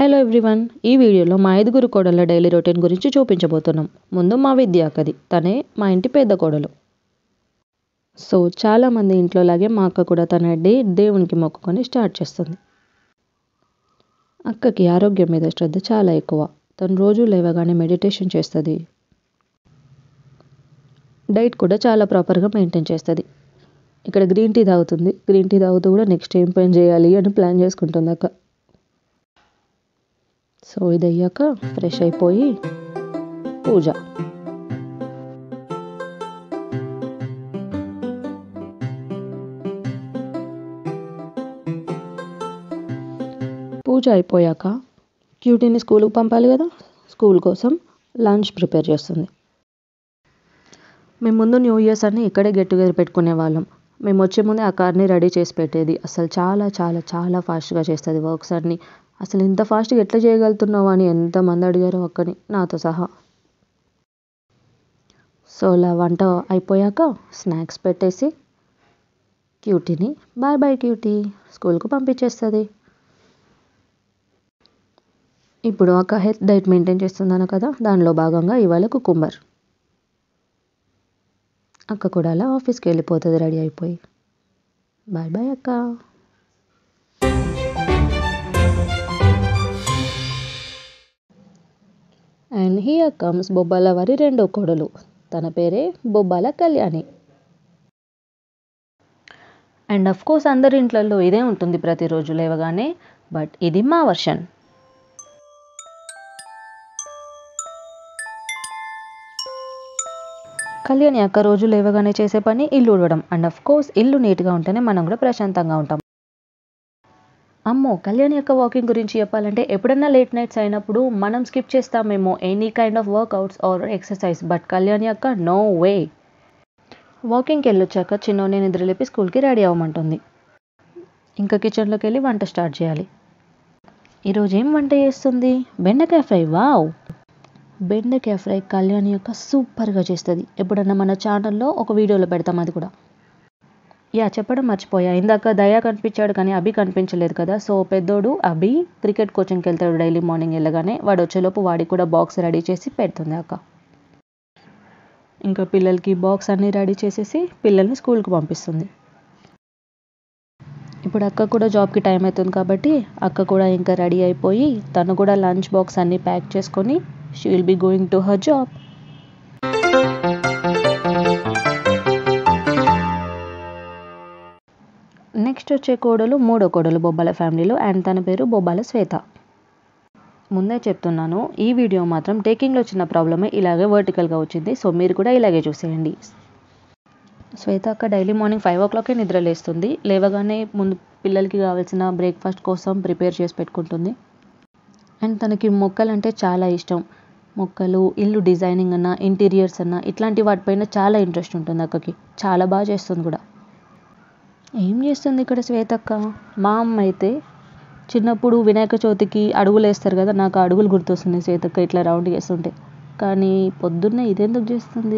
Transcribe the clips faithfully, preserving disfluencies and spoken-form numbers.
Hello everyone, ఈ వీడియోలో మా ఐదుగురు కోడళ్ళ డైలీ రొటీన్ గురించి చూపించబోతున్నాం. ముందు మా విద్యాకది, తనే మా ఇంటి పెద్ద కోడలు. సో చాలామంది ఇంట్లో లాగే మా అక్క కూడా తన డే దేవునికి మొక్కుకొని స్టార్ట్ చేస్తుంది. అక్కకి ఆరోగ్యం మీద శ్రద్ధ చాలా ఎక్కువ. తను రోజు లేవగానే మెడిటేషన్ చేస్తుంది. డైట్ కూడా చాలా ప్రాపర్గా మెయింటైన్ చేస్తుంది. ఇక్కడ గ్రీన్ టీ తాగుతుంది. గ్రీన్ టీ తాగుతూ కూడా నెక్స్ట్ ఏం పని చేయాలి అని ప్లాన్ చేసుకుంటుంది అక్క. సో ఇది అయ్యాక ఫ్రెష్ అయిపోయి పూజ. పూజ అయిపోయాక క్యూటీని స్కూల్కి పంపాలి కదా, స్కూల్ కోసం లంచ్ ప్రిపేర్ చేస్తుంది. మేము ముందు న్యూ ఇయర్స్ అన్ని ఇక్కడే గెట్ టుగెదర్ పెట్టుకునే వాళ్ళం. మేము వచ్చే ముందే ఆ కార్ని రెడీ చేసి పెట్టేది. అసలు చాలా చాలా చాలా ఫాస్ట్గా చేస్తుంది వర్క్స్ అన్నీ. అసలు ఇంత ఫాస్ట్గా ఎట్లా చేయగలుగుతున్నావు అని ఎంతమంది అడిగారో అక్కని, నాతో సహా. సో అలా వంట అయిపోయాక స్నాక్స్ పెట్టేసి క్యూటీని బాయ్ బాయ్ క్యూటీ స్కూల్కు పంపించేస్తుంది. ఇప్పుడు అక్క హెల్త్ డైట్ మెయింటైన్ చేస్తున్నాను కదా, దానిలో భాగంగా ఇవాళ కుకుంబర్. అక్క కూడా అలా ఆఫీస్కి వెళ్ళిపోతుంది రెడీ అయిపోయి. బాయ్ బాయ్ అక్క. అండ్ హియర్ కమ్స్ బొబ్బాల వారి రెండో కోడలు. తన పేరే Bobbala Kalyani. And of course అందరి ఇంట్లలో ఇదే ఉంటుంది ప్రతిరోజు లేవగానే, బట్ ఇది మా వర్షన్. కళ్యాణి అక్క రోజు లేవగానే చేసే పని ఇల్లు ఊడవడం. అండ్ అఫ్ కోర్స్ ఇల్లు నీట్గా ఉంటేనే మనం కూడా ప్రశాంతంగా ఉంటాం. అమ్మో, కళ్యాణి యొక్క వాకింగ్ గురించి చెప్పాలంటే ఎప్పుడన్నా లేట్ నైట్స్ అయినప్పుడు మనం స్కిప్ చేస్తామేమో any kind of workouts or exercise, but Kalyani అక్క నో వే. వాకింగ్కి వెళ్ళొచ్చాక చిన్నోని నిద్రలేపి స్కూల్కి రెడీ అవ్వమంటుంది. ఇంకా కిచెన్లోకి వెళ్ళి వంట స్టార్ట్ చేయాలి. ఈరోజు ఏం వంట చేస్తుంది? బెండకాయ ఫ్రై. వావ్, బెండకాయ ఫ్రై కళ్యాణి యొక్క సూపర్గా చేస్తుంది. ఎప్పుడన్నా మన ఛానల్లో ఒక వీడియోలో పెడతాం అది కూడా. యా చెప్పడం మర్చిపోయా, ఇందాక దయా కనిపించాడు కానీ అభి కనిపించలేదు కదా. సో పెద్దోడు అభి క్రికెట్ కోచింగ్కి వెళ్తాడు డైలీ మార్నింగ్ వెళ్ళగానే. వాడు వచ్చేలోపు వాడికి కూడా బాక్స్ రెడీ చేసి పెడుతుంది అక్క. ఇంకా పిల్లలకి బాక్స్ అన్నీ రెడీ చేసేసి పిల్లల్ని స్కూల్కి పంపిస్తుంది. ఇప్పుడు అక్క కూడా జాబ్కి టైం అవుతుంది కాబట్టి అక్క కూడా ఇంకా రెడీ అయిపోయి తను కూడా లంచ్ బాక్స్ అన్నీ ప్యాక్ చేసుకొని she will be going to her job. Next వచ్చే కోడలు మూడో కోడలు బొబ్బాల ఫ్యామిలీలో, అండ్ తన పేరు బొబ్బాల శ్వేత. ముందే చెప్తున్నాను, ఈ వీడియో మాత్రం టేకింగ్లో చిన్న ప్రాబ్లమే, ఇలాగే వర్టికల్గా వచ్చింది. సో మీరు కూడా ఇలాగే చూసేయండి. శ్వేత అక్క డైలీ మార్నింగ్ ఫైవ్ ఓ క్లాకే నిద్ర లేస్తుంది. లేవగానే ముందు పిల్లలకి కావాల్సిన బ్రేక్ఫాస్ట్ కోసం ప్రిపేర్ చేసి పెట్టుకుంటుంది. అండ్ తనకి మొక్కలు అంటే చాలా ఇష్టం. మొక్కలు, ఇల్లు డిజైనింగ్ అన్నా, ఇంటీరియర్స్ అన్నా ఇట్లాంటి వాటిపైన చాలా ఇంట్రెస్ట్ ఉంటుంది అక్కకి. చాలా బాగా చేస్తుంది కూడా. ఏం చేస్తుంది ఇక్కడ శ్వేతక్క? మా అమ్మ అయితే చిన్నప్పుడు వినాయక చవితికి అడుగులు వేస్తారు కదా, నాకు అడుగులు గుర్తొస్తుంది శ్వేతక్క ఇట్లా రౌండ్ చేస్తుంటే. కానీ పొద్దున్నే ఇదెందుకు చేస్తుంది?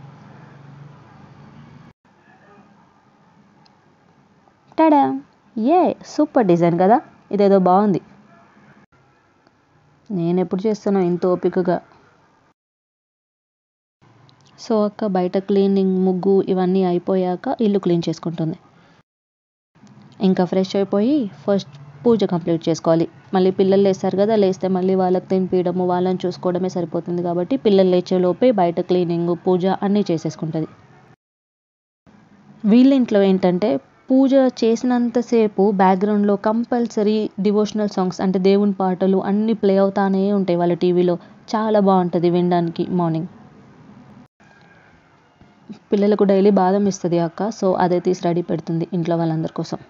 టడా, ఏ సూపర్ డిజైన్ కదా, ఇదేదో బాగుంది. నేను ఎప్పుడు చేస్తున్నా ఇంత ఓపికగా. సో అక్క బయట క్లీనింగ్, ముగ్గు ఇవన్నీ అయిపోయాక ఇల్లు క్లీన్ చేసుకుంటుంది. ఇంకా ఫ్రెష్ అయిపోయి ఫస్ట్ పూజ కంప్లీట్ చేసుకోవాలి. మళ్ళీ పిల్లలు లేస్తారు కదా, లేస్తే మళ్ళీ వాళ్ళకి తినిపించడము, వాళ్ళని చూసుకోవడమే సరిపోతుంది కాబట్టి పిల్లలు లేచేలోపే బయట క్లీనింగ్, పూజ అన్నీ చేసేసుకుంటుంది. వీళ్ళ ఇంట్లో ఏంటంటే పూజ చేసినంతసేపు బ్యాక్గ్రౌండ్లో కంపల్సరీ డివోషనల్ సాంగ్స్ అంటే దేవుని పాటలు అన్నీ ప్లే అవుతానే ఉంటాయి వాళ్ళ టీవీలో. చాలా బాగుంటుంది వినడానికి మార్నింగ్. పిల్లలకు డైలీ బాదం ఇస్తుంది అక్క, సో అదే తీసి రెడీ పెడుతుంది ఇంట్లో వాళ్ళందరి కోసం.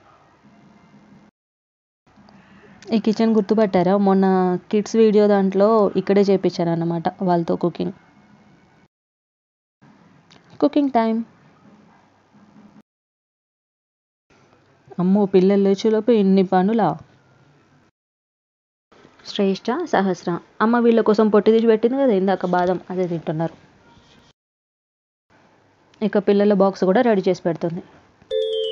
ఈ కిచెన్ గుర్తుపట్టారా? మొన్న కిడ్స్ వీడియో దాంట్లో ఇక్కడే చేయించాను అన్నమాట వాళ్ళతో కుకింగ్. Cooking time. అమ్మో, పిల్లలు లేచేలోపు ఇన్ని పనులా? శ్రేష్ఠ, సహస్ర అమ్మ వీళ్ళ కోసం పొట్టి తీసి పెట్టింది కదా ఇందాక బాదం, అదే తింటున్నారు. ఇక పిల్లల బాక్స్ కూడా రెడీ చేసి పెడుతుంది.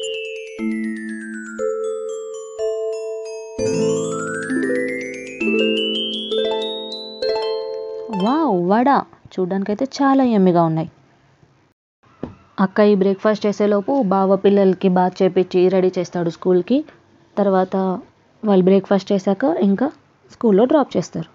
Thank you. వడ చూడ్డానికైతే చాలా యమ్మీగా ఉన్నాయి. అక్క ఈ బ్రేక్ఫాస్ట్ చేసేలోపు బావ పిల్లలకి బాత్ చేపించి రెడీ చేస్తాడు స్కూల్కి. తర్వాత వాళ్ళు బ్రేక్ఫాస్ట్ చేశాక ఇంకా స్కూల్లో డ్రాప్ చేస్తారు.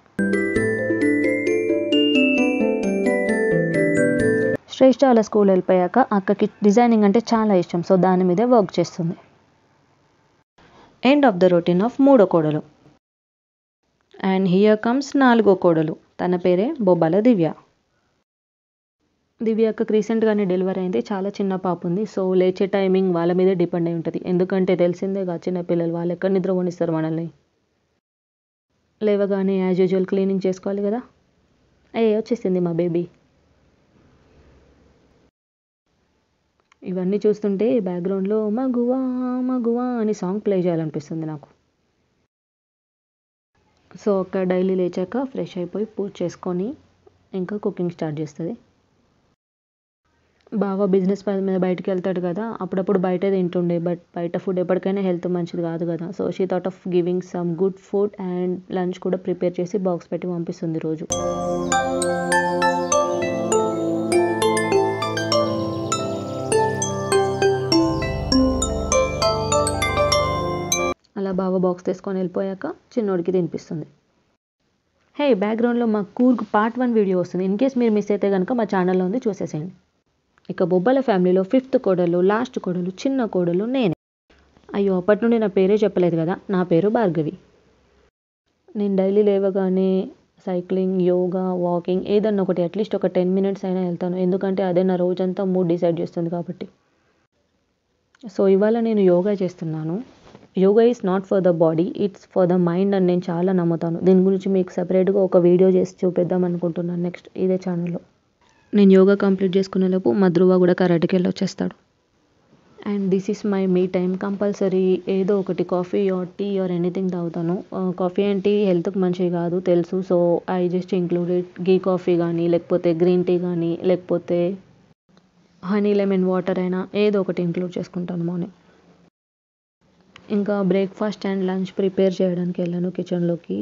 శ్రేష్ఠ అలా స్కూల్ వెళ్ళిపోయాక అక్కకి డిజైనింగ్ అంటే చాలా ఇష్టం. సో దాని మీదే వర్క్ చేస్తుంది. End of the routine of మూడో కోడలు. అండ్ హియర్ కమ్స్ నాలుగో కోడలు. తన పేరే బొబ్బాల దివ్య. దివ్య అక్కకి రీసెంట్గానే డెలివరీ అయింది. చాలా చిన్న పాప ఉంది. సో లేచే టైమింగ్ వాళ్ళ మీదే డిపెండ్ అయి ఉంటుంది. ఎందుకంటే తెలిసిందేగా చిన్నపిల్లలు వాళ్ళు ఎక్కడ నిద్ర పోనిస్తారు మనల్ని. లేవగానే యాజ్ యూజువల్ క్లీనింగ్ చేసుకోవాలి కదా. అయ్యే వచ్చేసింది మా బేబీ. ఇవన్నీ చూస్తుంటే బ్యాక్గ్రౌండ్లో మగువా మగువా అని సాంగ్ ప్లే చేయాలనిపిస్తుంది నాకు. సో అక్క డైలీ లేచాక ఫ్రెష్ అయిపోయి పూజ చేసుకొని ఇంకా కుకింగ్ స్టార్ట్ చేస్తుంది. బాగా బిజినెస్ పని మీద బయటికి వెళ్తాడు కదా, అప్పుడప్పుడు బయట తింటుండే. బట్ బయట ఫుడ్ ఎప్పటికైనా హెల్త్ మంచిది కాదు కదా. So she thought of giving some good food and lunch కూడా ప్రిపేర్ చేసి బాక్స్ పెట్టి పంపిస్తుంది రోజు. అలా బావ బాక్స్ తీసుకొని వెళ్ళిపోయాక చిన్నోడికి తినిపిస్తుంది. హే, బ్యాక్గ్రౌండ్లో మా కూర్గ్ పార్ట్ వన్ వీడియో వస్తుంది. ఇన్ కేస్ మీరు మిస్ అయితే కనుక మా ఛానల్లో ఉంది, చూసేసేయండి. ఇక బొబ్బల ఫ్యామిలీలో ఫిఫ్త్ కోడలు, లాస్ట్ కోడలు, చిన్న కోడలు నేనే. అయ్యో, అప్పటి నుండి నా పేరే చెప్పలేదు కదా. నా పేరు భార్గవి. నేను డైలీ లేవగానే సైక్లింగ్, యోగా, వాకింగ్ ఏదన్నా ఒకటి అట్లీస్ట్ ఒక టెన్ మినిట్స్ అయినా వెళ్తాను. ఎందుకంటే అదే నా రోజంతా మూడ్ డిసైడ్ చేస్తుంది కాబట్టి. సో ఇవాళ నేను యోగా చేస్తున్నాను. Yoga is not for the body, it's for the mind అని నేను చాలా నమ్ముతాను. దీని గురించి మీకు సపరేట్గా ఒక వీడియో చేసి చూపిద్దాం అనుకుంటున్నాను నెక్స్ట్ ఇదే ఛానల్లో. నేను యోగా కంప్లీట్ చేసుకునేలోపు మా ధ్రువ కూడా కరాటేకి వెళ్ళి వచ్చేస్తాడు. And this is my me time. Compulsory ఏదో ఒకటి coffee or tea or anything తాగుతాను. కాఫీ అండ్ టీ హెల్త్కి మంచిది కాదు తెలుసు. So I just included ghee coffee కానీ, లేకపోతే గ్రీన్ టీ కానీ, లేకపోతే హనీ లెమన్ వాటర్ అయినా ఏదో ఒకటి ఇంక్లూడ్ చేసుకుంటాను మార్నింగ్. ఇంకా బ్రేక్ఫాస్ట్ అండ్ లంచ్ ప్రిపేర్ చేయడానికి వెళ్ళాను కిచెన్లోకి.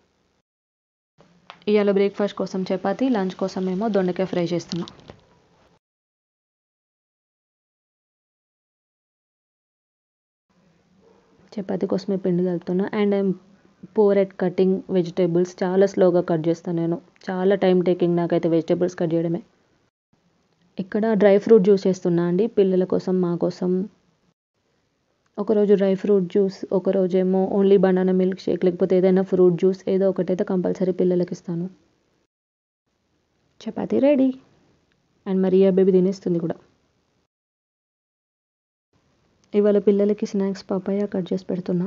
ఇవాళ బ్రేక్ఫాస్ట్ కోసం చపాతీ, లంచ్ కోసం ఏమో దొండకాయ ఫ్రై చేస్తున్నా. చపాతీ కోసమే పిండి కలుపుతున్నా. And I'm poor at cutting vegetables. చాలా స్లోగా కట్ చేస్తాను నేను. చాలా టైం టేకింగ్ నాకైతే వెజిటేబుల్స్ కట్ చేయడమే. ఇక్కడ డ్రై ఫ్రూట్ జ్యూస్ చేస్తున్నా అండి, పిల్లల కోసం, మా కోసం. ఒకరోజు డ్రై ఫ్రూట్ జ్యూస్, ఒకరోజు ఏమో ఓన్లీ బనానా మిల్క్ షేక్, లేకపోతే ఏదైనా ఫ్రూట్ జ్యూస్ ఏదో ఒకటైతే కంపల్సరీ పిల్లలకి ఇస్తాను. Chapati ready. And Maria baby తినేస్తుంది కూడా. ఇవాళ పిల్లలకి స్నాక్స్ పపాయ కట్ చేసి పెడుతున్నా.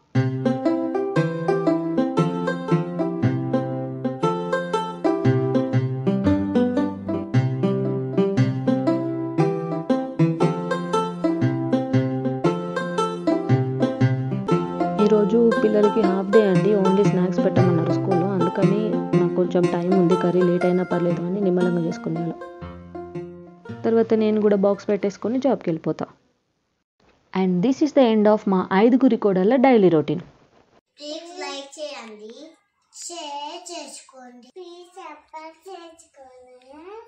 ఈరోజు పిల్లలకి హాఫ్ డే అండి, ఓన్లీ స్నాక్స్ పెట్టమన్నారు స్కూల్లో. అందుకని నాకు కొంచెం టైం ఉంది, కర్రీ లేట్ అయినా పర్లేదు అని నిమ్మలంగా చేసుకునేలా. తర్వాత నేను కూడా బాక్స్ పెట్టేసుకొని జాబ్కి వెళ్ళిపోతా. And this is the end of మా ఐదుగురి కోడళ్ళ డైలీ రొటీన్. ప్లీజ్ లైక్ చేయండి, షేర్ చేసుకోండి, ప్లీజ్ సబ్స్క్రైబ్ చేసుకోండి.